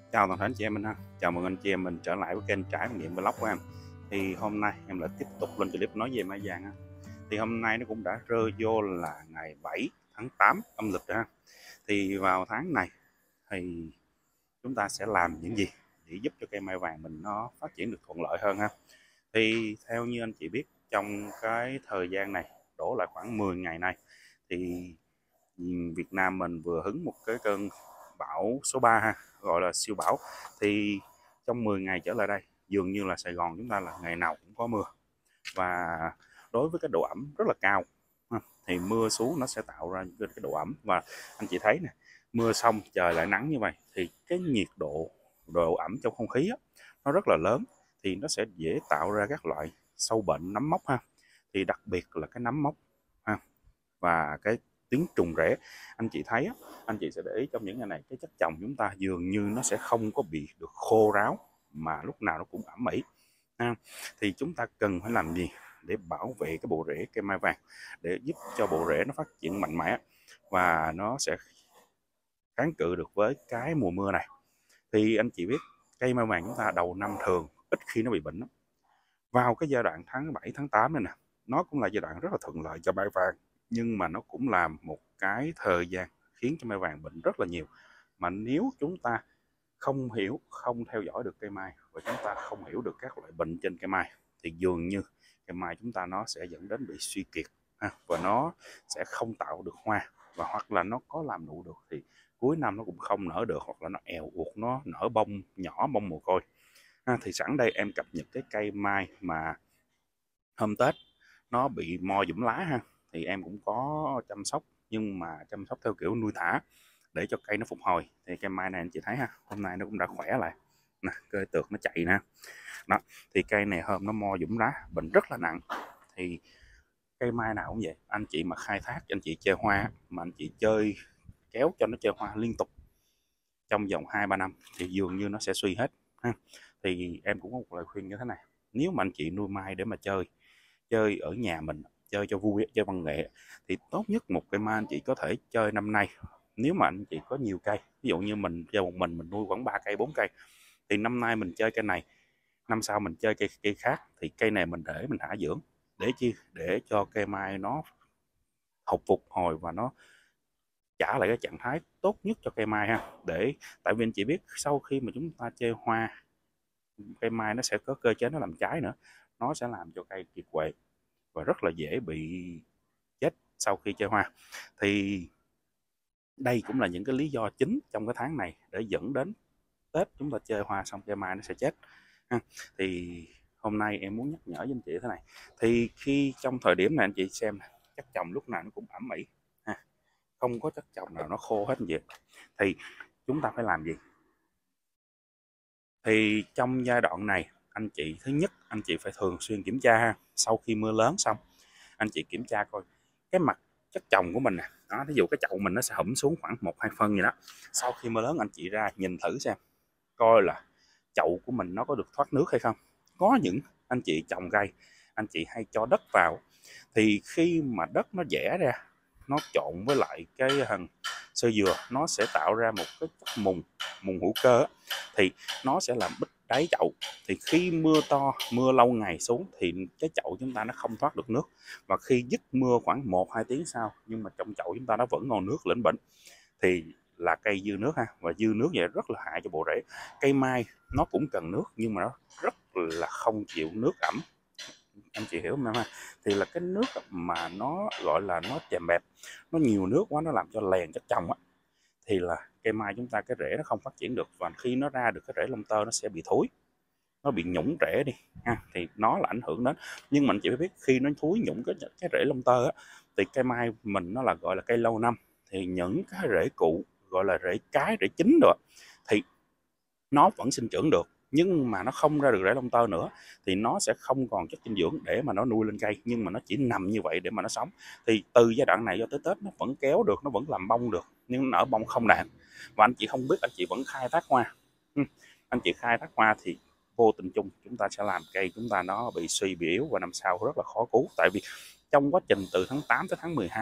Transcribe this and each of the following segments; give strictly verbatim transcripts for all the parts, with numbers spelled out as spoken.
Chào toàn thể anh chị em mình ha. Chào mừng anh chị em mình trở lại với kênh Trải Nghiệm Vlog của em. Thì hôm nay em lại tiếp tục lên clip nói về mai vàng ha. Thì hôm nay nó cũng đã rơi vô là ngày bảy tháng tám âm lịch rồi ha. Thì vào tháng này thì chúng ta sẽ làm những gì để giúp cho cây mai vàng mình nó phát triển được thuận lợi hơn ha. Thì theo như anh chị biết, trong cái thời gian này đổ lại khoảng mười ngày nay thì Việt Nam mình vừa hứng một cái cơn bão số ba ha, gọi là siêu bão. Thì trong mười ngày trở lại đây dường như là Sài Gòn chúng ta là ngày nào cũng có mưa, và đối với cái độ ẩm rất là cao thì mưa xuống nó sẽ tạo ra cái độ ẩm, và anh chị thấy nè, mưa xong trời lại nắng như vậy thì cái nhiệt độ độ ẩm trong không khí á, nó rất là lớn, thì nó sẽ dễ tạo ra các loại sâu bệnh nấm mốc ha. Thì đặc biệt là cái nấm mốc ha, và cái tiếng trùng rễ. Anh chị thấy á, anh chị sẽ để ý trong những ngày này cái chất trồng chúng ta dường như nó sẽ không có bị được khô ráo, mà lúc nào nó cũng ẩm ĩ ha. Thì chúng ta cần phải làm gì để bảo vệ cái bộ rễ cây mai vàng, để giúp cho bộ rễ nó phát triển mạnh mẽ và nó sẽ kháng cự được với cái mùa mưa này. Thì anh chị biết cây mai vàng chúng ta đầu năm thường ít khi nó bị bệnh lắm. Vào cái giai đoạn tháng bảy tháng tám này nè, nó cũng là giai đoạn rất là thuận lợi cho mai vàng, nhưng mà nó cũng là một cái thời gian khiến cho mai vàng bệnh rất là nhiều. Mà nếu chúng ta không hiểu, không theo dõi được cây mai, và chúng ta không hiểu được các loại bệnh trên cây mai, thì dường như cây mai chúng ta nó sẽ dẫn đến bị suy kiệt ha, và nó sẽ không tạo được hoa, và hoặc là nó có làm nụ được thì cuối năm nó cũng không nở được, hoặc là nó èo uột, nó nở bông nhỏ, bông mồ côi ha. Thì sẵn đây em cập nhật cái cây mai mà hôm Tết nó bị mo dũm lá ha, thì em cũng có chăm sóc, nhưng mà chăm sóc theo kiểu nuôi thả để cho cây nó phục hồi. Thì cây mai này anh chị thấy ha, hôm nay nó cũng đã khỏe lại nè, cây tược nó chạy nè đó. Thì cây này hôm nó mo dũm lá, bệnh rất là nặng. Thì cây mai nào cũng vậy, anh chị mà khai thác, anh chị chơi hoa mà anh chị chơi kéo cho nó chơi hoa liên tục trong vòng hai ba năm thì dường như nó sẽ suy hết ha. Thì em cũng có một lời khuyên như thế này: nếu mà anh chị nuôi mai để mà chơi chơi ở nhà mình, chơi cho vui, chơi văn nghệ, thì tốt nhất một cây mai anh chị có thể chơi năm nay. Nếu mà anh chị có nhiều cây, ví dụ như mình chơi một mình mình nuôi khoảng ba cây bốn cây, thì năm nay mình chơi cây này, năm sau mình chơi cây cây khác, thì cây này mình để mình thả dưỡng để chi, để cho cây mai nó hồi phục hồi và nó trả lại cái trạng thái tốt nhất cho cây mai ha. Để tại vì anh chị biết, sau khi mà chúng ta chơi hoa, cây mai nó sẽ có cơ chế nó làm trái nữa, nó sẽ làm cho cây kiệt quệ và rất là dễ bị chết sau khi chơi hoa. Thì đây cũng là những cái lý do chính trong cái tháng này để dẫn đến Tết chúng ta chơi hoa xong cây mai nó sẽ chết ha. Thì hôm nay em muốn nhắc nhở với anh chị thế này: thì khi trong thời điểm này anh chị xem chất trồng lúc nào nó cũng ẩm ĩ ha, không có chất trồng nào nó khô hết vậy. Thì chúng ta phải làm gì? Thì trong giai đoạn này anh chị, thứ nhất anh chị phải thường xuyên kiểm tra ha. Sau khi mưa lớn xong, anh chị kiểm tra coi cái mặt chất trồng của mình nè đó, ví dụ cái chậu mình nó sẽ hõm xuống khoảng một hai phân gì đó. Sau khi mưa lớn anh chị ra nhìn thử xem coi là chậu của mình nó có được thoát nước hay không. Có những anh chị trồng cây, anh chị hay cho đất vào, thì khi mà đất nó dẻ ra, nó trộn với lại cái thằng sơ dừa, nó sẽ tạo ra một cái chất mùn mùn hữu cơ, thì nó sẽ làm bít đáy chậu. Thì khi mưa to, mưa lâu ngày xuống thì cái chậu chúng ta nó không thoát được nước, và khi dứt mưa khoảng một hai tiếng sau, nhưng mà trong chậu chúng ta nó vẫn còn nước lẫn bệnh, thì là cây dư nước ha. Và dư nước vậy rất là hại cho bộ rễ. Cây mai nó cũng cần nước, nhưng mà nó rất là không chịu nước ẩm, anh chị hiểu không em ha? Thì là cái nước mà nó gọi là nó chèm bẹp, nó nhiều nước quá, nó làm cho lèn chất trồng á, thì là cây mai chúng ta cái rễ nó không phát triển được, và khi nó ra được cái rễ lông tơ nó sẽ bị thối, nó bị nhũng rễ đi ha, thì nó là ảnh hưởng đến. Nhưng mình chỉ biết khi nó thúi nhũng cái cái rễ lông tơ á, thì cây mai mình nó là gọi là cây lâu năm, thì những cái rễ cũ gọi là rễ cái, rễ chính rồi, thì nó vẫn sinh trưởng được, nhưng mà nó không ra được rễ lông tơ nữa, thì nó sẽ không còn chất dinh dưỡng để mà nó nuôi lên cây, nhưng mà nó chỉ nằm như vậy để mà nó sống. Thì từ giai đoạn này cho tới Tết nó vẫn kéo được, nó vẫn làm bông được, nhưng nở bông không đạt. Và anh chị không biết, anh chị vẫn khai thác hoa. Anh chị khai thác hoa thì vô tình chung chúng ta sẽ làm cây chúng ta nó bị suy, bị yếu, và năm sau rất là khó cứu. Tại vì trong quá trình từ tháng tám tới tháng mười hai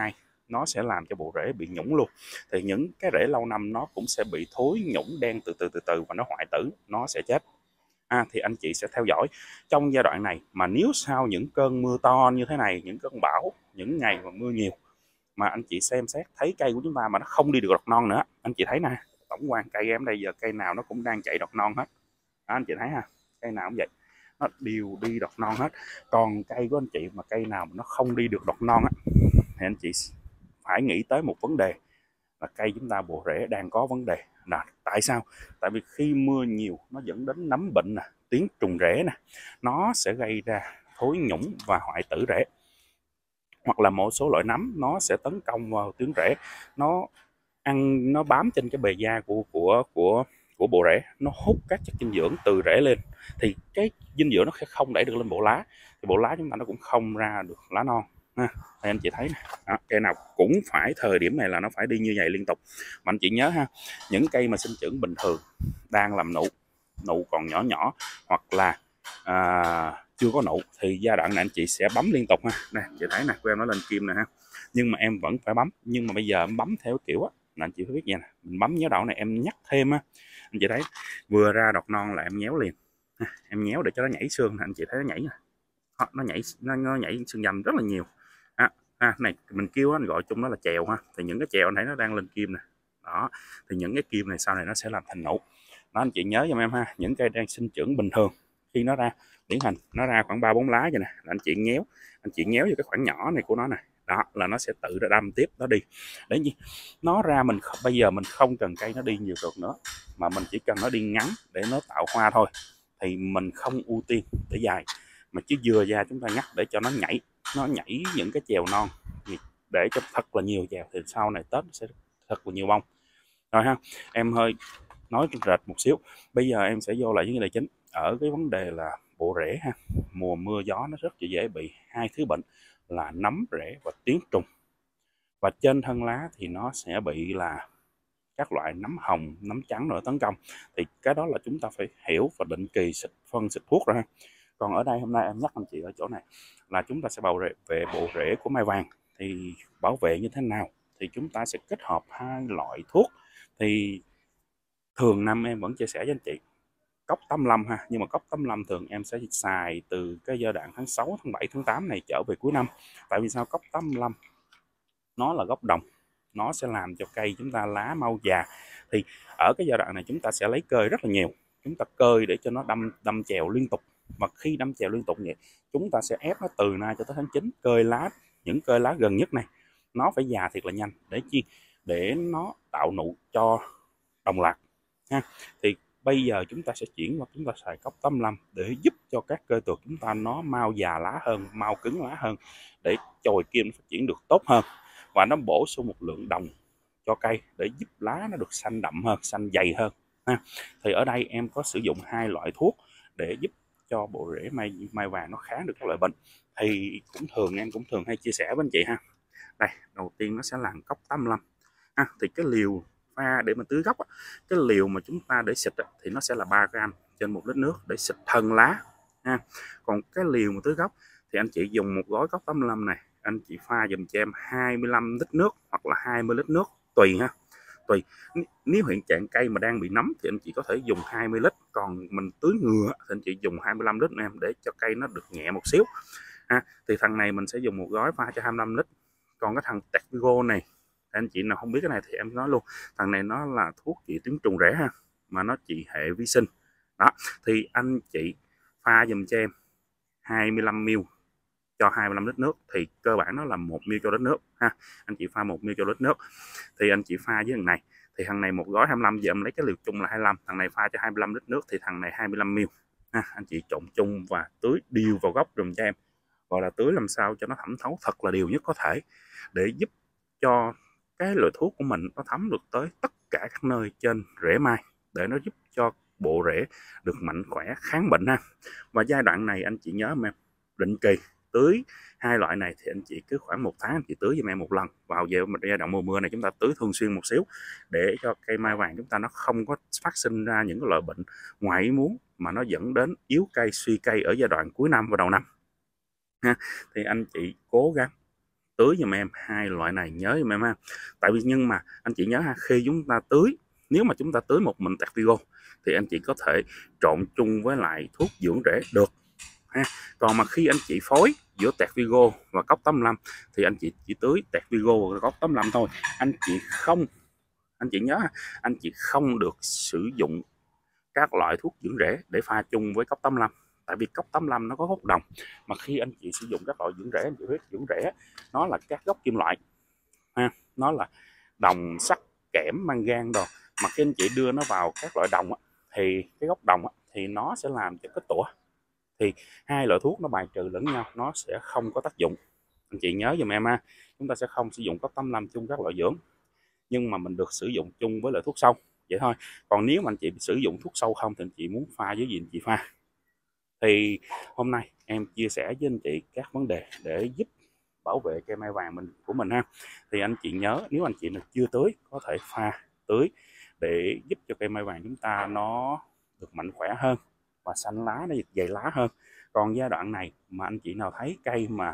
nó sẽ làm cho bộ rễ bị nhũng luôn. Thì những cái rễ lâu năm nó cũng sẽ bị thối nhũng đen từ từ từ từ và nó hoại tử, nó sẽ chết. À, thì anh chị sẽ theo dõi trong giai đoạn này, mà nếu sau những cơn mưa to như thế này, những cơn bão, những ngày mà mưa nhiều mà anh chị xem xét thấy cây của chúng ta mà nó không đi được đọt non nữa, anh chị thấy nè, tổng quan cây em đây giờ cây nào nó cũng đang chạy đọt non hết. Đó, anh chị thấy ha, cây nào cũng vậy, nó đều đi đọt non hết. Còn cây của anh chị mà cây nào mà nó không đi được đọt non á, thì anh chị phải nghĩ tới một vấn đề là cây chúng ta bộ rễ đang có vấn đề. Là tại sao? Tại vì khi mưa nhiều nó dẫn đến nấm bệnh nè, tiến trùng rễ nè, nó sẽ gây ra thối nhũng và hoại tử rễ. Hoặc là một số loại nấm nó sẽ tấn công vào tuyến rễ, nó ăn, nó bám trên cái bề da của của của của bộ rễ, nó hút các chất dinh dưỡng từ rễ lên, thì cái dinh dưỡng nó sẽ không đẩy được lên bộ lá, thì bộ lá chúng ta nó cũng không ra được lá non ha. Thì anh chị thấy nè, cây nào cũng phải thời điểm này là nó phải đi như vậy liên tục. Mà anh chị nhớ ha, những cây mà sinh trưởng bình thường đang làm nụ, nụ còn nhỏ nhỏ hoặc là à, chưa có nụ, thì giai đoạn này anh chị sẽ bấm liên tục ha. Nè chị thấy nè, của em nó lên kim nè ha, nhưng mà em vẫn phải bấm. Nhưng mà bây giờ em bấm theo kiểu á, là anh chị phải biết nha, mình bấm nhớ đậu này em nhắc thêm á, anh chị thấy vừa ra đọt non là em nhéo liền, em nhéo để cho nó nhảy xương. Anh chị thấy nó nhảy nè, nó nhảy nó, nó nhảy xương dầm rất là nhiều. À, à, này mình kêu anh gọi chung nó là chèo ha, thì những cái chèo anh thấy nó đang lên kim nè, đó, thì những cái kim này sau này nó sẽ làm thành nụ. Đó, anh chị nhớ giùm em ha, những cây đang sinh trưởng bình thường khi nó ra điển hình nó ra khoảng ba bốn lá vậy nè, là anh chị nhéo, anh chị nhéo vào cái khoảng nhỏ này của nó nè, đó là nó sẽ tự ra đâm tiếp nó đi. Để gì nó ra, mình bây giờ mình không cần cây nó đi nhiều được nữa, mà mình chỉ cần nó đi ngắn để nó tạo hoa thôi, thì mình không ưu tiên để dài, mà chứ vừa ra chúng ta nhắc để cho nó nhảy, nó nhảy những cái chèo non, để cho thật là nhiều chèo, thì sau này Tết sẽ thật là nhiều bông. Rồi ha, em hơi nói rệt một xíu, bây giờ em sẽ vô lại những cái đề chính ở cái vấn đề là bộ rễ ha. Mùa mưa gió nó rất là dễ bị hai thứ bệnh là nấm rễ và tiến trùng, và trên thân lá thì nó sẽ bị là các loại nấm hồng, nấm trắng nữa tấn công. Thì cái đó là chúng ta phải hiểu và định kỳ xịt phân, xịt thuốc ra. Còn ở đây hôm nay em nhắc anh chị ở chỗ này là chúng ta sẽ bảo vệ về bộ rễ của mai vàng. Thì bảo vệ như thế nào thì chúng ta sẽ kết hợp hai loại thuốc. Thì thường năm em vẫn chia sẻ với anh chị cốc tám mươi lăm ha, nhưng mà cốc tám mươi lăm thường em sẽ xài từ cái giai đoạn tháng sáu, tháng bảy, tháng tám này trở về cuối năm. Tại vì sao? Cốc tám mươi lăm nó là gốc đồng, nó sẽ làm cho cây chúng ta lá mau già. Thì ở cái giai đoạn này chúng ta sẽ lấy cơi rất là nhiều, chúng ta cơi để cho nó đâm đâm chèo liên tục. Mà khi đâm chèo liên tục vậy, chúng ta sẽ ép nó từ nay cho tới tháng chín, cơi lá, những cơi lá gần nhất này nó phải già thiệt là nhanh. Để chi? Để nó tạo nụ cho đồng loạt ha. Thì bây giờ chúng ta sẽ chuyển qua chúng ta xài cốc tám mươi lăm để giúp cho các cây tược chúng ta nó mau già lá hơn, mau cứng lá hơn, để chồi kim nó phát triển được tốt hơn, và nó bổ sung một lượng đồng cho cây để giúp lá nó được xanh đậm hơn, xanh dày hơn ha. Thì ở đây em có sử dụng hai loại thuốc để giúp cho bộ rễ mai mai vàng nó kháng được các loại bệnh. Thì cũng thường em cũng thường hay chia sẻ với anh chị ha. Đây, đầu tiên nó sẽ là cốc tám mươi lăm ha. Thì cái liều pha để mà tưới gốc, cái liều mà chúng ta để xịt thì nó sẽ là ba gram trên một lít nước để xịt thân lá ha. Còn cái liều mà tưới gốc thì anh chị dùng một gói cốc tám mươi lăm này, anh chị pha dùm cho em hai mươi lăm lít nước hoặc là hai mươi lít nước tùy ha, tùy. Nếu hiện trạng cây mà đang bị nấm thì anh chị có thể dùng hai mươi lít, còn mình tưới ngừa thì anh chị dùng hai mươi lăm lít em, để cho cây nó được nhẹ một xíu ha. Thì thằng này mình sẽ dùng một gói pha cho hai mươi lăm lít. Còn cái thằng Texigo này, anh chị nào không biết cái này thì em nói luôn, thằng này nó là thuốc trị tuyến trùng rễ ha, mà nó trị hệ vi sinh đó. Thì anh chị pha dùm cho em hai mươi lăm mi li lít cho hai mươi lăm lít nước, thì cơ bản nó là một mi li lít cho lít nước ha. Anh chị pha một mi li lít cho lít nước, thì anh chị pha với thằng này, thì thằng này một gói hai mươi lăm, giờ em lấy cái liều chung là hai mươi lăm, thằng này pha cho hai mươi lăm lít nước, thì thằng này hai mươi lăm mi li lít ha. Anh chị trộn chung và tưới đều vào gốc dùm cho em, gọi là tưới làm sao cho nó thẩm thấu thật là đều nhất có thể, để giúp cho cái loại thuốc của mình nó thấm được tới tất cả các nơi trên rễ mai, để nó giúp cho bộ rễ được mạnh khỏe, kháng bệnh ha. Và giai đoạn này anh chị nhớ em, định kỳ tưới hai loại này thì anh chị cứ khoảng một tháng anh chị tưới cho em một lần. Vào giờ giai đoạn mùa mưa này chúng ta tưới thường xuyên một xíu, để cho cây mai vàng chúng ta nó không có phát sinh ra những cái loại bệnh ngoài ý muốn mà nó dẫn đến yếu cây, suy cây ở giai đoạn cuối năm và đầu năm ha. Thì anh chị cố gắng tưới giùm em hai loại này, nhớ giùm em ha. Tại vì nhưng mà anh chị nhớ ha, khi chúng ta tưới, nếu mà chúng ta tưới một mình Tactigo thì anh chị có thể trộn chung với lại thuốc dưỡng rễ được ha. Còn mà khi anh chị phối giữa Tactigo và cốc tám mươi lăm thì anh chị chỉ tưới Tactigo và cốc tám mươi lăm thôi. Anh chị không anh chị nhớ anh chị không được sử dụng các loại thuốc dưỡng rễ để pha chung với cốc tám mươi lăm. Tại vì cốc tám mươi lăm nó có gốc đồng, mà khi anh chị sử dụng các loại dưỡng rễ, anh chị biết dưỡng rễ nó là các gốc kim loại ha, nó là đồng, sắt, kẽm, mangan đồ, mà khi anh chị đưa nó vào các loại đồng thì cái gốc đồng thì nó sẽ làm cho cái tủa, thì hai loại thuốc nó bài trừ lẫn nhau, nó sẽ không có tác dụng. Anh chị nhớ giùm em ha, chúng ta sẽ không sử dụng cốc tám mươi lăm chung các loại dưỡng, nhưng mà mình được sử dụng chung với loại thuốc sâu vậy thôi. Còn nếu mà anh chị sử dụng thuốc sâu không thì anh chị muốn pha với gì anh chị pha. Thì hôm nay em chia sẻ với anh chị các vấn đề để giúp bảo vệ cây mai vàng mình của mình ha. Thì anh chị nhớ, nếu anh chị chưa tưới có thể pha tưới để giúp cho cây mai vàng chúng ta nó được mạnh khỏe hơn và xanh lá, nó dày lá hơn. Còn giai đoạn này mà anh chị nào thấy cây mà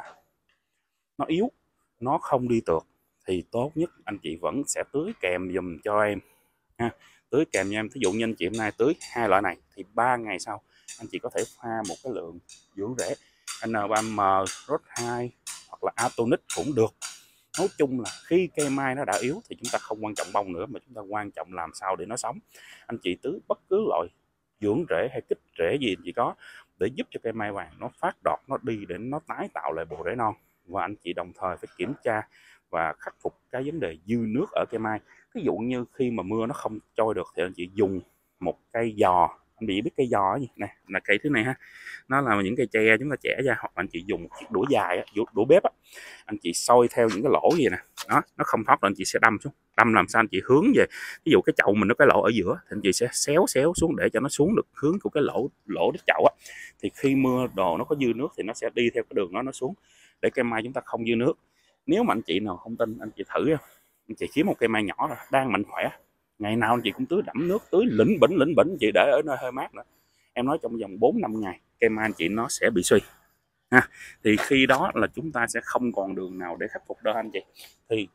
nó yếu, nó không đi tược thì tốt nhất anh chị vẫn sẽ tưới kèm dùm cho em ha. Tưới kèm cho em, thí dụ như anh chị hôm nay tưới hai loại này thì ba ngày sau anh chị có thể pha một cái lượng dưỡng rễ N ba M, R O S hai hoặc là Atonic cũng được. Nói chung là khi cây mai nó đã yếu thì chúng ta không quan trọng bông nữa, mà chúng ta quan trọng làm sao để nó sống. Anh chị tưới bất cứ loại dưỡng rễ hay kích rễ gì chị có để giúp cho cây mai vàng nó phát đọt, nó đi để nó tái tạo lại bộ rễ non. Và anh chị đồng thời phải kiểm tra và khắc phục cái vấn đề dư nước ở cây mai. Ví dụ như khi mà mưa nó không trôi được thì anh chị dùng một cây giò. Anh chị biết cây giò gì nè, là cây thứ này ha, nó là những cây tre chúng ta chẻ ra, hoặc anh chị dùng một chiếc đũa dài, đũa bếp á, anh chị soi theo những cái lỗ gì nè, đó nó không thoát là anh chị sẽ đâm xuống. Đâm làm sao anh chị hướng về, ví dụ cái chậu mình nó cái lỗ ở giữa thì anh chị sẽ xéo xéo xuống để cho nó xuống được hướng của cái lỗ lỗ đít chậu á. Thì khi mưa đồ nó có dư nước thì nó sẽ đi theo cái đường đó nó xuống, để cây mai chúng ta không dư nước. Nếu mà anh chị nào không tin, anh chị thử anh chị kiếm một cây mai nhỏ rồi đang mạnh khỏe, ngày nào anh chị cũng tưới đẫm nước, tưới lĩnh bỉnh lĩnh bỉnh, chị để ở nơi hơi mát nữa, em nói trong vòng bốn năm ngày cây mai anh chị nó sẽ bị suy ha. Thì khi đó là chúng ta sẽ không còn đường nào để khắc phục đâu anh chị. Thì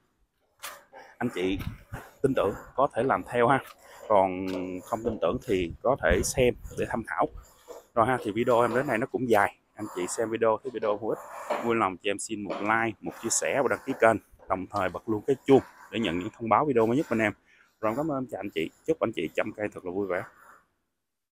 anh chị tin tưởng có thể làm theo ha, còn không tin tưởng thì có thể xem để tham khảo rồi ha. Thì video em đến này nó cũng dài, anh chị xem video thấy video hữu ích, vui lòng chị em xin một like, một chia sẻ và đăng ký kênh, đồng thời bật luôn cái chuông để nhận những thông báo video mới nhất bên em. Rồi cảm ơn chào anh chị, chúc anh chị chăm cây thật là vui vẻ.